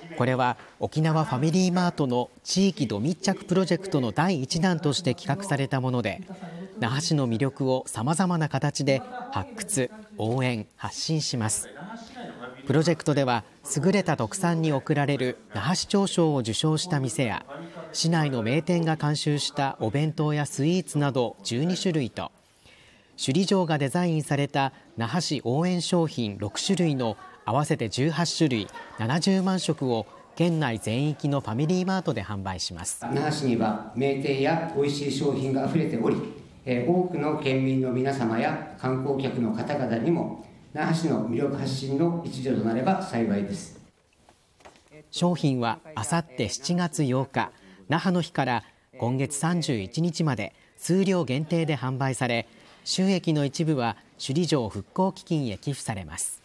これは沖縄ファミリーマートの地域度密着プロジェクトの第1弾として企画されたもので、那覇市の魅力をさまざまな形で発掘、応援、発信します。プロジェクトでは優れた特産に贈られる那覇市長賞を受賞した店や、市内の名店が監修したお弁当やスイーツなど12種類と、首里城がデザインされた那覇市応援商品6種類の合わせて18種類70万食を県内全域のファミリーマートで販売します。 那覇市には名店や美味しい商品があふれており、多くの県民の皆様や観光客の方々にも那覇市の魅力発信の一助となれば幸いです。 商品はあさって7月8日那覇の日から今月31日まで数量限定で販売され、収益の一部は首里城復興基金へ寄付されます。